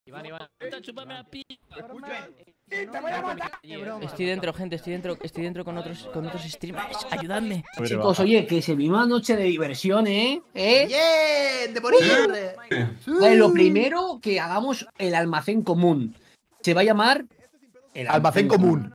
Iván, chúpame la pija. Estoy dentro, gente, estoy dentro con otros streamers. Ayudadme. Chicos, oye, que se vive una noche de diversión, ¿eh? ¡Bien! ¡De morir! Vale, lo primero que hagamos el almacén común. Se va a llamar el Almacén común.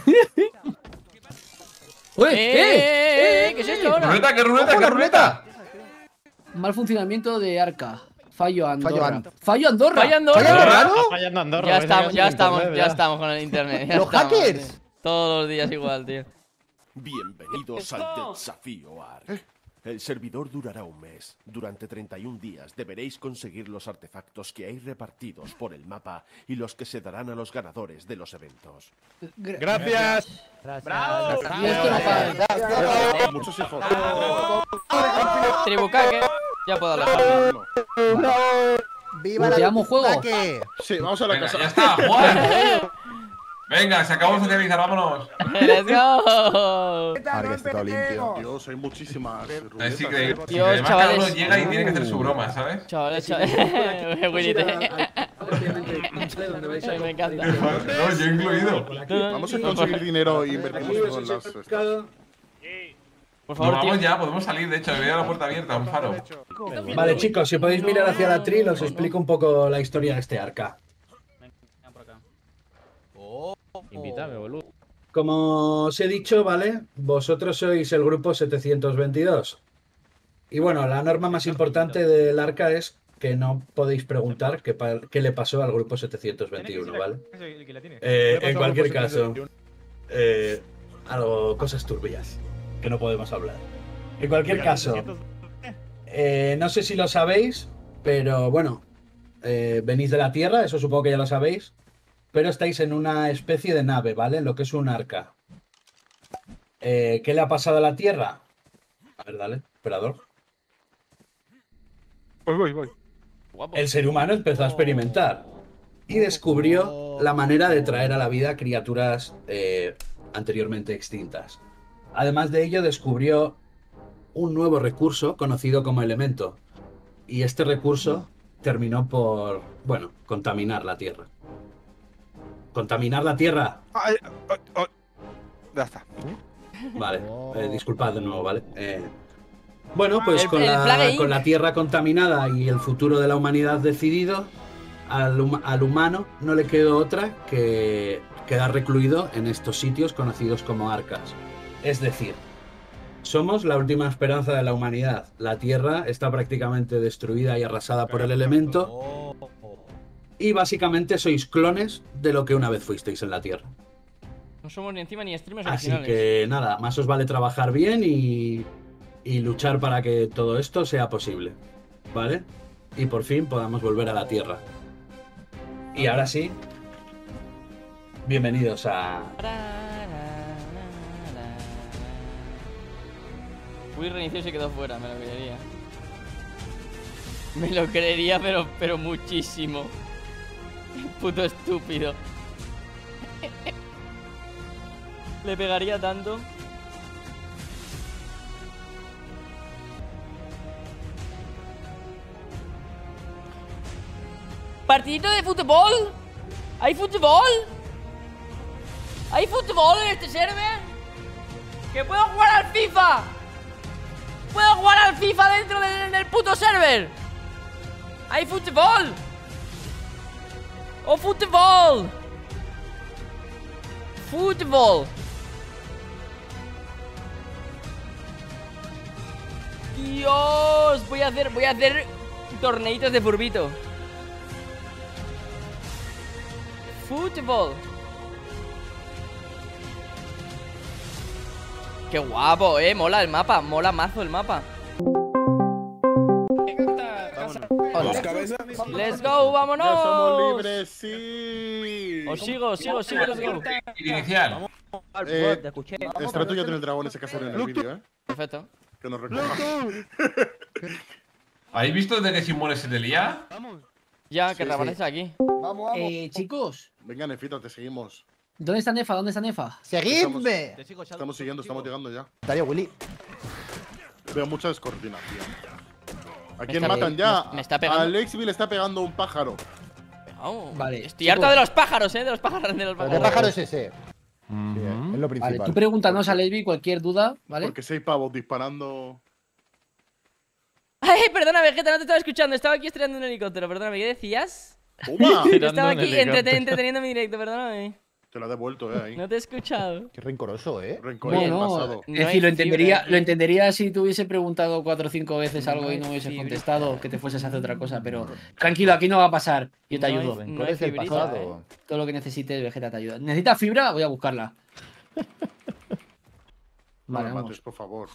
¿Qué es esto ahora? ¡Ruleta, qué ruleta, qué ruleta! Mal funcionamiento de Arca. Fallo Andorra. Fallo Andorra. Fallando Andorra. Ya estamos con el internet. ¡Los hackers! Todos los días igual, tío. Bienvenidos al desafío ARK. El servidor durará un mes. Durante 31 días deberéis conseguir los artefactos que hay repartidos por el mapa y los que se darán a los ganadores de los eventos. Gracias. ¡Bravo! Y esto no para. Muchos hijos. Tribucaque. Ya puedo alejarme. ¡Viva ¿Te amo juego? ataque! Sí, vamos a la Venga, casa. ya está, Juan. Venga, se acabó de socializar, vámonos. ¡Let's go! Ahora que está todo limpio. Dios, hay muchísimas Es ruletas. increíble. Dios, Además, cada uno chavales. llega y tiene que hacer su broma, ¿sabes? Chavales. Me encanta. No, yo incluido. Vamos a conseguir dinero e invertimos todo en las estas. Por Nos favor, tío. vamos ya, podemos salir, de hecho, debería la puerta abierta, un faro. Vale, chicos, si podéis mirar hacia la tril, os explico un poco la historia de este arca. Invítame, boludo. Como os he dicho, ¿vale? Vosotros sois el grupo 722. Y bueno, la norma más importante del arca es que no podéis preguntar qué le pasó al grupo 721, ¿vale? En cualquier caso, cosas turbias que no podemos hablar. En cualquier caso, no sé si lo sabéis, pero bueno, venís de la Tierra, eso supongo que ya lo sabéis. Pero estáis en una especie de nave, ¿vale? Lo que es un arca. ¿Qué le ha pasado a la Tierra? A ver, dale, operador. Voy. El ser humano empezó a experimentar y descubrió la manera de traer a la vida criaturas anteriormente extintas. Además de ello, descubrió un nuevo recurso conocido como elemento. Y este recurso terminó por, bueno, contaminar la Tierra. ¿Contaminar la Tierra? Ya está. Vale, disculpad de nuevo, ¿vale? Bueno, pues El con Plague Inc. la Tierra contaminada y el futuro de la humanidad decidido, al humano no le quedó otra que quedar recluido en estos sitios conocidos como arcas. Es decir, somos la última esperanza de la humanidad. La Tierra está prácticamente destruida y arrasada por el elemento. Y básicamente sois clones de lo que una vez fuisteis en la Tierra. No somos ni encima ni streamers Así originales. que nada, más os vale trabajar bien y luchar para que todo esto sea posible, ¿vale? Y por fin podamos volver a la Tierra. Y ahora sí, bienvenidos a... Uy, reinició y se quedó fuera, me lo creería. Me lo creería, pero muchísimo. Puto estúpido. Le pegaría tanto. ¿Partidito de fútbol? ¿Hay fútbol? ¿Hay fútbol en este server? ¡Que puedo jugar al FIFA! ¡Puedo jugar al FIFA dentro del puto server! ¡Hay fútbol! ¡Oh, fútbol! ¡Fútbol! ¡Dios! Voy a hacer torneitos de furbito. ¡Fútbol! ¡Qué guapo, mola el mapa! Mola mazo el mapa. Dos cabezas. ¡Let's go! ¡Vámonos! Ya somos libres, sí. Os sigo, let's go. Inicial. Estrato ya tiene el dragón ese casero en el vídeo, Perfecto. Que nos recoja. ¿Habéis visto desde que sin muere se te lía? Ya, que Sí, reaparece aquí. Vamos. Chicos, Venga, Nefita, te seguimos. ¿dónde está Nefa? ¿Dónde está Nefa? ¡Seguidme! Estamos siguiendo, estamos llegando ya. Darío, Willy. Veo mucha descoordinación. ¿A quién está- matan ya? me está pegando. A Alexville le está pegando un pájaro. Vamos. Vale, Estoy chicos. harto de los pájaros, de los pájaros, de los ¿Pero pájaros. qué pájaro es ese? Sí, es lo Vale, principal. tú pregúntanos a Lesbi cualquier duda, ¿vale? Porque 6 pavos disparando. Ay, perdona, Vegeta, no te estaba escuchando. Estaba aquí estrellando un helicóptero. Perdóname, ¿qué decías? ¡Toma! Estaba un aquí helicóptero. entreteniendo mi directo, perdóname. Te lo he devuelto, ahí. No te he escuchado. Qué rencoroso, Rencor del Bueno, pasado. es No hay decir, fibra aquí. lo entendería si te hubiese preguntado 4 o 5 veces algo y no hay hubieses fibra. contestado, que te fueses a hacer otra cosa, pero tranquilo, aquí no va a pasar. Yo te No hay- ayudo. no hay Rencores del fibrita, pasado. Todo lo que necesites, Vegeta te ayuda. ¿Necesitas fibra? Voy a buscarla. No Vale, me vamos. mates, por favor.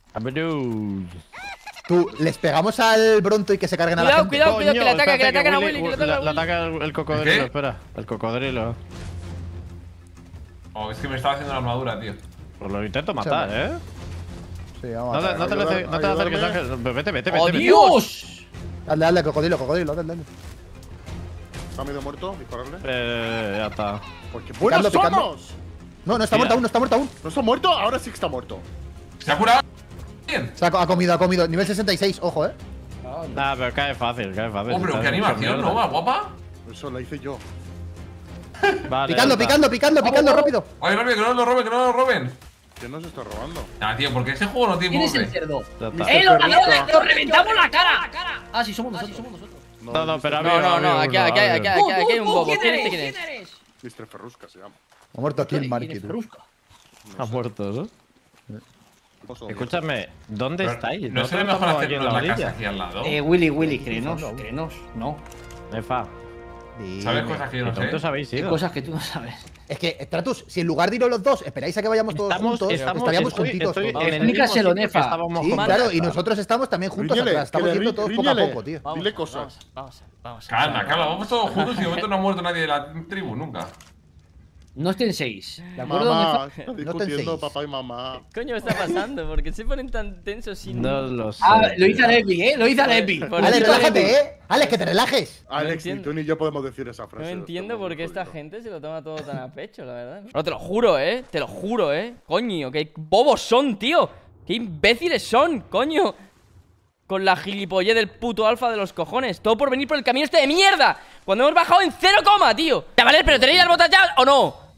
Tú, ¿les pegamos al Bronto y que se carguen a la Cuidado, gente? cuidado, cuidado, que le ataca, que le atacan a Willy- Willy, que le atacan a Le Willy. ataca el cocodrilo, ¿Qué? espera. El cocodrilo. Oh, es que me estaba haciendo la armadura, tío. Pues lo intento matar, ¿eh? Sí, vamos a No te matar. no te acerques, Ángel. Vete. ¡Oh, vete. Dios! Dale, dale, cocodrilo, dale. ¿Está medio muerto? ¿Dispararle? Ya está. ¡Porque buenos Picando. somos! No está muerto aún. ¿No está muerto? Ahora sí que está muerto. ¿Se ha curado? Bien. Se ha comido. Nivel 66, ojo, Nah, pero cae fácil. Oh, pero Está qué hecho animación, mierda. ¿no? Más guapa. Eso la hice yo. Vale, ya está. Picando, rápido. Oye, rápido, que no lo roben, que no lo roben. ¿Quién nos está robando? Ah, tío, porque ese juego no tiene ¿Quién es el PvP. cerdo? Ya está. ¡Eh, lo reventamos la cara! Ah, sí, somos nosotros. No, pero No, aquí hay un bobo. ¿Quién ¿Quién es? eres? Mr. Ferrusca se llama. Ha muerto aquí el ¿Quién Marky, es tú. Ferrusca? Ha muerto, ¿no? Oso, Escúchame, ¿dónde Pero, estáis? ¿No sería mejor estamos aquí en hacerlo la en la casa orilla? aquí al lado? Willy, créenos, no. Efa, ¿Sabes cosas que yo ¿qué no sé? tontos habéis Hay sido? cosas que tú no sabes. Es que, Stratus, si en lugar de ir los dos, esperáis a que vayamos todos juntos, estaríamos juntitos todos. en el Explícaselo, mismo sitio que Nefa. estábamos Sí, juntos. claro, y nosotros estamos también juntos Ríñele, atrás. Estamos que le yendo todos poco a ríñele. poco, tío. Dile cosas. Vamos. Calma, vamos todos juntos y de momento no ha muerto nadie de la tribu, nunca. No estén 6, ¿de acuerdo? Mamá, Nefa? está No te discutiendo enseñes. papá y mamá. ¿Qué coño está pasando? ¿Por qué se ponen tan tensos sin...? No lo sé. Ah, lo hizo Lesbi, Lo hizo Lesbi. Por Alex, eso- relájate, Alex, que te relajes. Alex, entiendo. ni tú ni yo podemos decir esa No frase. entiendo Estamos por qué esta jodidos. gente se lo toma todo tan a pecho, la verdad. No, te lo juro, Te lo juro, Coño, qué bobos son, tío. Qué imbéciles son, coño. Con la gilipollez del puto alfa de los cojones. Todo por venir por el camino este de mierda. Cuando hemos bajado en 0, tío. Chavales, ¿pero tenéis las botas ya o no?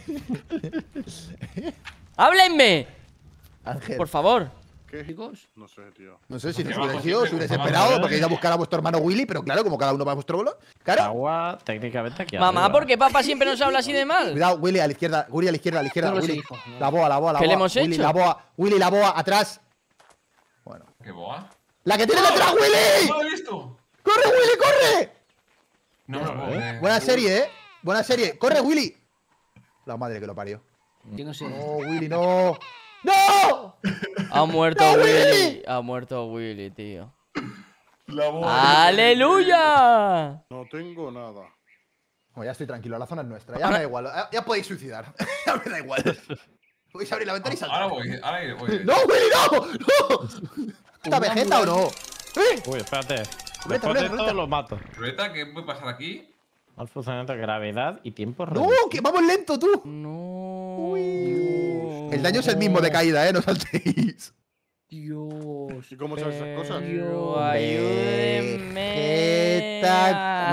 ¡Háblenme! Ángel. Por favor. ¿Qué? Chicos, No sé, tío. No sé si nos Porque hubierais abajo ido, os siempre hubierais como esperado más porque ir a buscar a vuestro hermano Willy, pero claro, como cada uno va a vuestro bolo. Claro. Agua, técnicamente aquí Mamá, arriba. ¿por qué papá siempre nos habla así de mal? Cuidado, Willy a la izquierda, Willy a la izquierda, No lo sé, Willy. hijo. La boa. ¿Qué le hemos Willy, hecho? Willy, la boa, atrás. Bueno. ¿Qué boa? ¡La que tiene detrás, Willy! ¡No lo he visto! ¡Corre, Willy, corre! No me lo puedo creer. Buena serie, Buena serie. ¡Corre, Willy! La madre que lo parió. yo no sé. No, Willy, no. ¡No! Ha muerto ¡No, Willy. Willy! Ha muerto Willy, tío. La boa. ¡Aleluya! No tengo nada. Bueno, ya estoy tranquilo, la zona es nuestra. Ya me da igual. Ya podéis suicidar. Ya me da igual. Podéis abrir la ventana y saltar. Ahora voy. ¡No, Willy, no! ¡No! ¿Está Vegeta o no? Uy, espérate. Ruleta, Después de ruleta. todo lo mato. Ruleta, ¿qué puede pasar aquí? Mal funcionamiento, gravedad y tiempo ¡No! reducido. ¡Que vamos lento, tú! No. El daño es el mismo de caída, no saltéis. Dios. ¿Y cómo sabes esas cosas? Pero ayúdenme. Vegeta,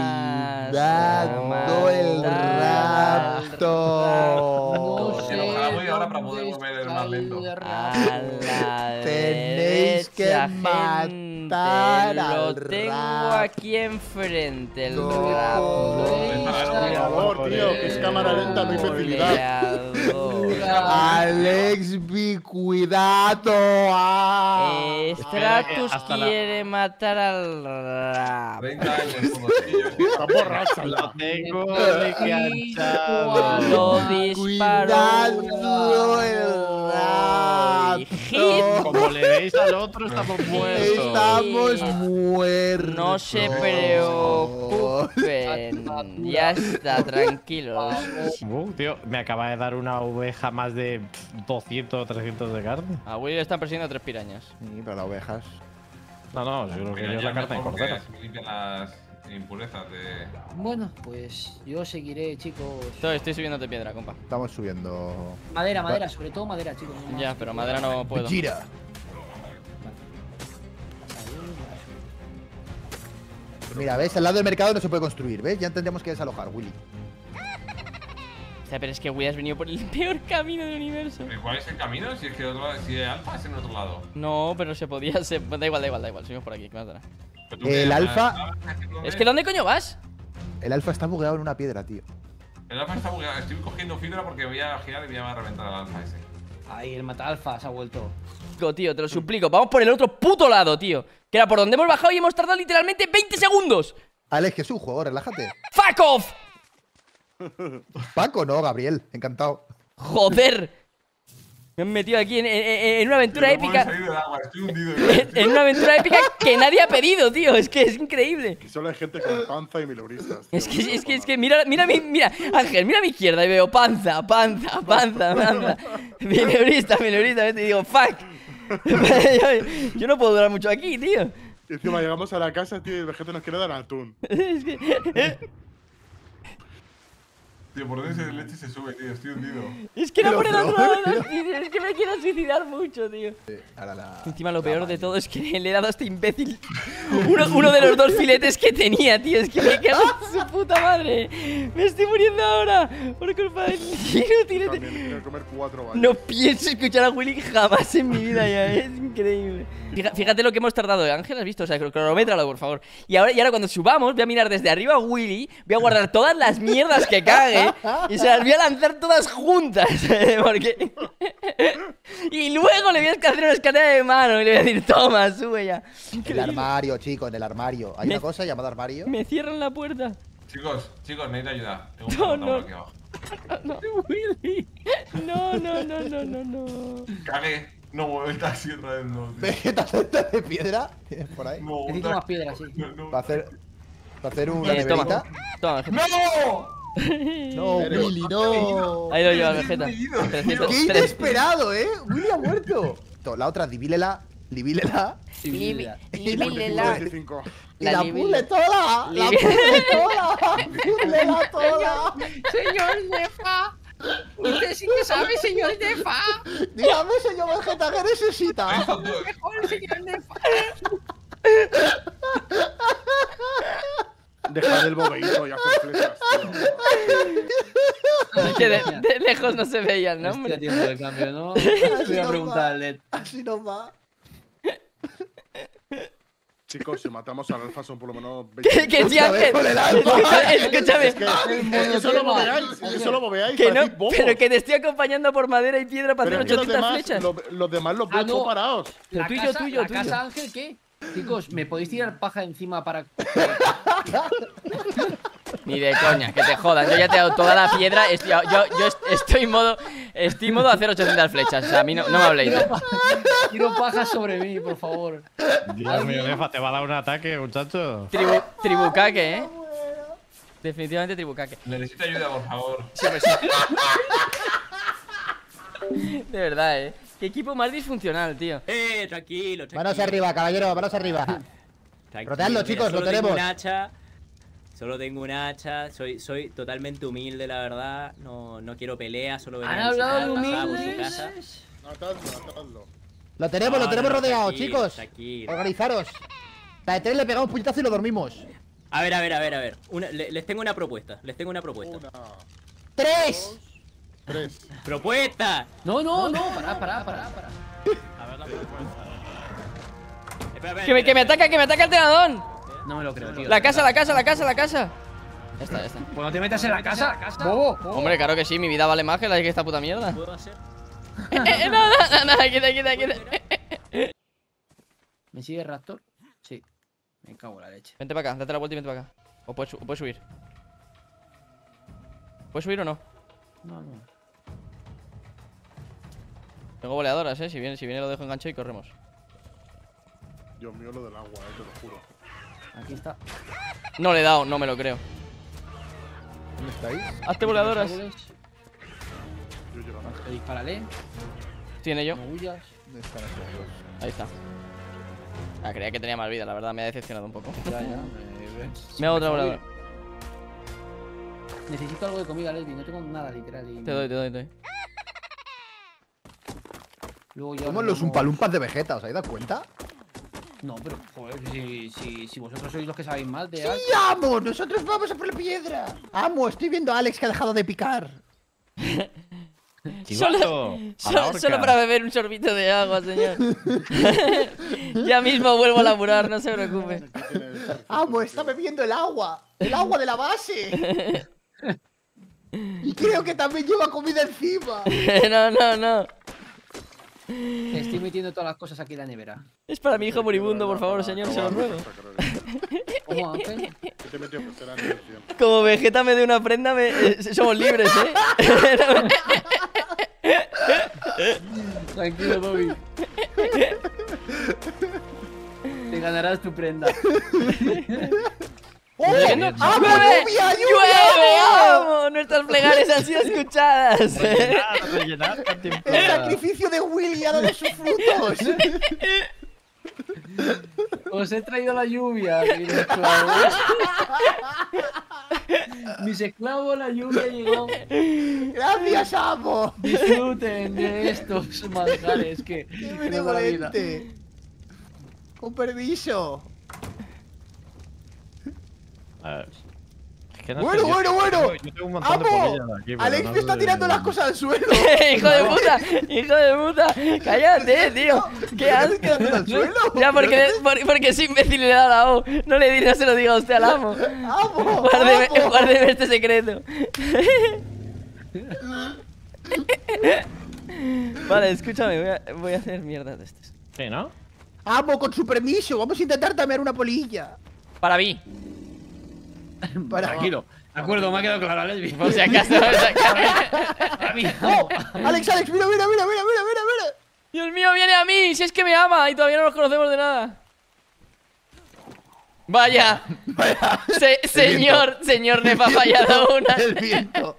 cuidado el rato. Se enojará muy ahora para poder volver más lento. A la Tenéis que derecha, matar gente. Lo al tengo rap. aquí enfrente, el No. raptor. Por favor, tío, que es cámara lenta, no hay facilidad. Alex, cuidado. Stratus hasta la- quiere matar al rap. 30 años como tío. Está borracha Lo ya. tengo enganchado. Lo disparó. Cuidado el rap. Hit. Como le veis al otro, estamos muertos. Estamos muertos. No se preocupen. Ya está, tranquilos. Tío, me acaba de dar una oveja más de 200 o 300 de carne. A Willy le están persiguiendo 3 pirañas. Sí, pero las ovejas. No, yo creo que yo es la carne de cordero. Se limpian las impurezas de. Bueno, pues yo seguiré, chicos. Estoy subiéndote piedra, compa. Estamos subiendo. Madera, sobre todo madera, chicos. no más. Ya, pero madera no puedo. Gira. mira, ¿ves? Al lado del mercado no se puede construir, ¿ves? Ya tendríamos que desalojar, Willy. O sea, pero es que Willy has venido por el peor camino del universo. ¿Pero cuál es el camino? Si es que si Alfa es en otro lado. No, pero se podía. Da igual. Seguimos por aquí. ¿Qué más dará? Pero tú El que- Alfa. Es que ¿dónde coño vas? El alfa está bugueado en una piedra, tío. El Alfa está bugueado. Estoy cogiendo fibra porque voy a girar y voy a reventar al Alfa ese. Ahí, el mata alfa se ha vuelto. Tío, te lo suplico. Vamos por el otro puto lado, tío. Que era por donde hemos bajado y hemos tardado literalmente 20 segundos. Alex, que es un juego, relájate. ¡Fuck off! Paco, no, Gabriel, encantado. Joder. Me han metido aquí en una aventura Tío, no puedo épica. salir del agua, estoy hundido. En una aventura épica que nadie ha pedido, tío. Es que es increíble. Y solo hay gente con panza y mileuristas. Es que mira, Ángel, mira a mi izquierda y veo panza. Mileurista, te digo, fuck. Yo no puedo durar mucho aquí, tío. Y encima llegamos a la casa, tío, y el vegeta nos quiere dar atún. Es que, Tío, por dónde ese leche se sube, tío. Estoy hundido. es que no por el otro lado, tío. Es que me quiero suicidar mucho, tío. Ahora la. Encima lo peor de todo es que le he dado a este imbécil uno de los dos filetes que tenía, tío. Es que me cago en su puta madre. Me estoy muriendo ahora por culpa del inútil. También quiero comer 4 baños. No pienso escuchar a Willy jamás en mi vida ya, es increíble. Fíjate lo que hemos tardado, Ángel, ¿has visto? O sea, cronométralo, por favor. Y ahora cuando subamos, voy a mirar desde arriba a Willy, voy a guardar todas las mierdas que cague y se las voy a lanzar todas juntas. Porque... y luego le voy a hacer una escalera de mano y le voy a decir, toma, sube ya. El armario, chicos, en el armario. Hay una cosa llamada armario. Me cierran la puerta. Chicos, necesito ayuda. Tengo No, un no. portal aquí abajo. No, Willy. No. Cague. No, vuelta así otra vez, no. Tío. Vegeta cerca de piedra. ¿Tienes por ahí? No, Necesito más piedras, sí. No. Para hacer una Toma, neverita. toma, Vegeta. ¡No! No, Willy, no. Ahí lo lleva Vegeta. 300, Qué inesperado, Willy ha muerto. La otra, divílela. Divílela. Líbela. 25. La pule toda. La pule toda. Púlela toda. Señor Nefa. Usted sí que sabe, señor Nefa. Dígame, señor Vegeta, ¿qué necesita? Eso, tío. Mejor, señor Nefa. Dejar el bobeito y hacer flechas, tío. Que de lejos no se veía el nombre. Estoy haciendo el cambio, ¿no? Voy a preguntar al LED. Así nos va. Chicos, si matamos al alfa son por lo menos 20. Que sí, Ángel. Escúchame. Es que solo bobeáis, es que solo bobeáis, Que no, parecéis bobos. pero que te estoy acompañando por madera y piedra para Pero hacer es que 800 flechas. los demás los Ah, veo no. todos parados. Lo La tuyo, casa, la casa Ángel, ¿qué? Chicos, ¿me podéis tirar paja encima para...? Ni de coña, que te jodan. Yo ya te he dado toda la piedra. Yo estoy en modo hacer 800 flechas. O sea, a mí no me habléis. Tiro paja sobre mí, por favor. Dios mío, Nefa, te va a dar un ataque, muchacho. Tribucaque, definitivamente tribucaque. Necesito ayuda, por favor. Sí, hombre, sí. De verdad, Qué equipo más disfuncional, tío. Tranquilo. Manos arriba, caballero, manos arriba. Tranquilo, Rodeadlo, mira, chicos, lo solo tengo tenemos. un hacha. Solo tengo un hacha. Soy totalmente humilde, la verdad. No quiero pelea, solo vengo ¿Han a hablado de visitar, pasaba por su humildes? casa. Matadlo. Lo tenemos rodeado, tranquilo, chicos. tranquilo. Organizaros. La de 3 le pegamos un puñetazo y lo dormimos. A ver. Les tengo una propuesta. Una, 3. 3. ¡Propuesta! No, pará. Espera, Que me ataca el tenadón. No me lo creo, tío. La casa. Ya está. Pues no te metas en la casa, bobo. Hombre, claro que sí, mi vida vale más que la de esta puta mierda. ¿Puedo hacer? Nada, quita. ¿Me sigue Raptor? Sí. Me cago en la leche. Vente para acá, date la vuelta y vente para acá. O puedes subir. ¿Puedes subir o no? No. Tengo boleadoras, si viene lo dejo enganchado y corremos. Dios mío, lo del agua, te lo juro. Aquí está. No le he dado, no me lo creo. ¿Dónde estáis? Hazte boleadoras. Yo llego a Dispárale. Tiene yo. No huyas. ¿Dónde están esos dos? Ahí está. Creía que tenía más vida, la verdad, me ha decepcionado un poco. Ya. Me hago otra voladora. Necesito algo de comida, Lesbi. No tengo nada, literal. Y... Te doy. Luego yo Somos los umpalumpas de Vegeta, ¿os habéis dado cuenta? No, pero joder, si vosotros sois los que sabéis más de ¡Sí, amo! ¡Nosotros vamos a por la piedra! ¡Amo! Estoy viendo a Alex que ha dejado de picar. Solo para beber un sorbito de agua, señor. Ya mismo vuelvo a laburar, no se preocupe. ¡Amo! Está bebiendo el agua. ¡El agua de la base! Y creo que también lleva comida encima. No. Estoy metiendo todas las cosas aquí en la nevera. Es para mi hijo moribundo, por favor, señor, se lo ruego. ¿Cómo, Ángel? Como Vegeta me dé una prenda, somos libres, Tranquilo, Bobby. Te ganarás tu prenda. ¡Oh! ¡Lluvia! ¡Vamos! Nuestras plegarias han sido escuchadas. ¡El sacrificio de Willy ha dado sus frutos! Os he traído la lluvia, mis esclavos. Mis esclavos, la lluvia llegó. ¡Gracias, amo! Disfruten de estos manjares que ¡Qué benevolente! ¡Con permiso! A ver. Es que no Bueno, sé, bueno. Yo tengo un montón de ¡Amo! polillas aquí, pero Alex no me está sé- tirando las cosas al suelo. ¡Hijo de puta! ¡Hijo de puta! ¡Cállate, tío! ¡Qué asco! al suelo? Ya, porque ese imbécil le da la O. No se lo diga a usted al amo. ¡Amo! Guárdeme este secreto. Vale, escúchame, voy a hacer mierda de estas. Sí, ¿no? ¡Amo, con su permiso! Vamos a intentar tamear una polilla. Para mí. Tranquilo. De acuerdo, me ha quedado claro, Alex. Por si acaso. ¡Oh! ¡Alex, mira! Dios mío, viene a mí. Si es que me ama y todavía no nos conocemos de nada. Vaya. Señor Nef ha fallado una. El viento.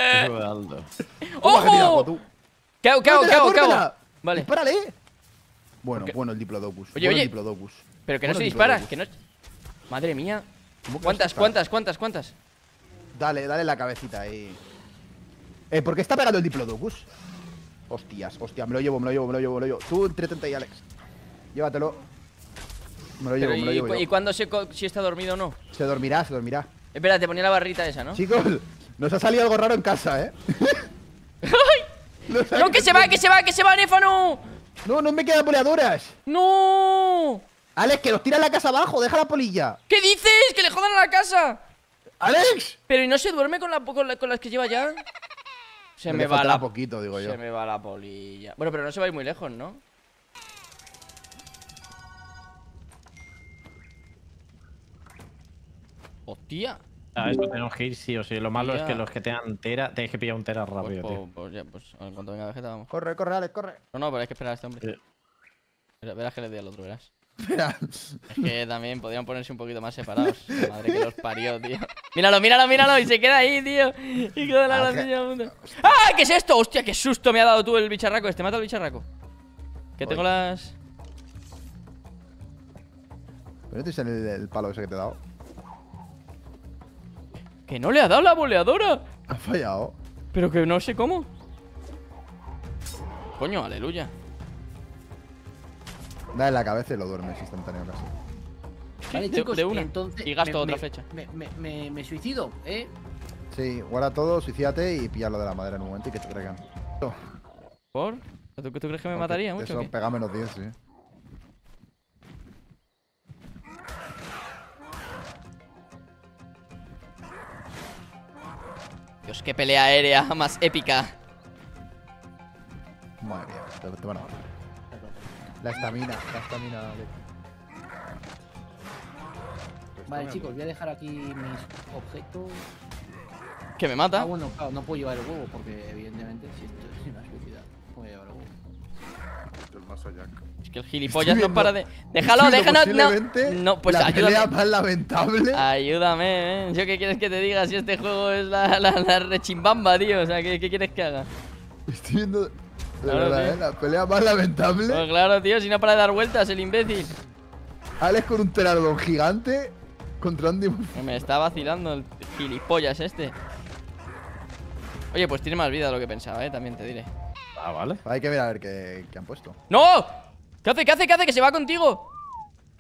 ¡Ojo! ¿Qué hago? Vale. ¡Dispárale! Bueno, el Diplodocus. Oye. El Diplodocus. Pero que no Bueno, se dispara, Diplodocus. que no. Madre mía. ¿Cómo que ¿Cuántas? Dale la cabecita ahí. ¿Por qué está pegando el Diplodocus? Hostia, me lo llevo. Tú entretente ahí, Alex. Llévatelo. Me lo llevo. ¿Y cuándo si está dormido o no? Se dormirá. Espera, te ponía la barrita esa, ¿no? Chicos, nos ha salido algo raro en casa, ¿eh? ¡No, que se va, Néfano! No me quedan boleadoras. ¡No! Alex, que nos tira en la casa abajo, deja la polilla. ¿Qué dices? ¡Que le jodan a la casa! ¡Alex! Pero ¿y no se duerme con las que lleva ya? Se me va la poquito, digo yo. Se me va la polilla. Bueno, pero no se va a ir muy lejos, ¿no? ¡Hostia! Eso tenemos que ir sí o sí. Lo malo es que Tía. los que tengan tera, tenéis que pillar un tera rápido, tío. Pues en cuanto venga Vegeta, vamos. Corre, Alex, corre. No, pero hay que esperar a este hombre. Sí. Verás que le doy al otro, verás. Espera. Es que también podrían ponerse un poquito más separados. Madre que los parió, tío. Míralo. Y se queda ahí, tío. Hijo de la grandísima puta. ¡Ah! ¿Qué es esto? Hostia, qué susto me ha dado tú el bicharraco este. Mata al bicharraco. Que tengo las... ¿Pero tienes el palo ese que te he dado? ¡Que no le ha dado la boleadora! Ha fallado. Pero que no sé cómo. Coño, aleluya. Dale la cabeza y lo duermes instantáneo casi. Vale, De- chicos, de una. entonces Y gasto otra flecha. Me suicido, ¿eh? Sí, guarda todo, suicídate y pilla lo de la madera en un momento y que te traigan. ¿Por? ¿Tú crees que me mataría mucho? o Eso qué? pega menos 10, sí. Dios, qué pelea aérea más épica. Madre mía, te van a matar. La estamina, Alex. Vale, chicos, voy a dejar aquí mis objetos. Que me mata. Ah, bueno, claro, no puedo llevar el huevo porque, evidentemente, si esto es una suicida, no puedo llevar el huevo. El mazo Jack. Es que el gilipollas no viendo- para de... Déjalo, Estoy viendo déjanos. posiblemente No, pues la pelea ayúdame. más lamentable. Ayúdame, ¿Yo qué quieres que te diga si este juego es la rechimbamba, tío? O sea, ¿qué quieres que haga? Estoy viendo. De Claro, verdad, tío. la pelea más lamentable. Pues claro, tío, si no para de dar vueltas el imbécil. Alex con un pteranodon gigante contra un Dimorph. Me está vacilando el gilipollas este. Oye, pues tiene más vida de lo que pensaba, también te diré. Ah, vale. Hay que ver a ver qué han puesto. ¡No! ¿Qué hace? Que se va contigo.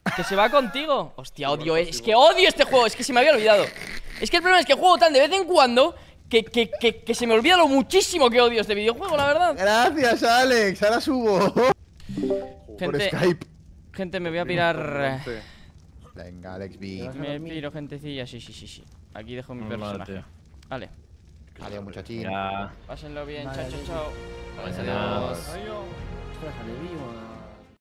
Que se va contigo. Hostia, odio, es que odio este juego. Es que se me había olvidado. Es que el problema es que juego tan de vez en cuando que se me olvida lo muchísimo que odio este videojuego, la verdad. Gracias, Alex. Ahora subo. Por Skype. Gente, me voy a pirar. Venga, Alex B. Me piro, gentecilla. Sí. Aquí dejo mi personaje. Vale. Adiós, muchachín. Ya. Pásenlo bien, chao. Adiós. Adiós. Ostras, sale vivo.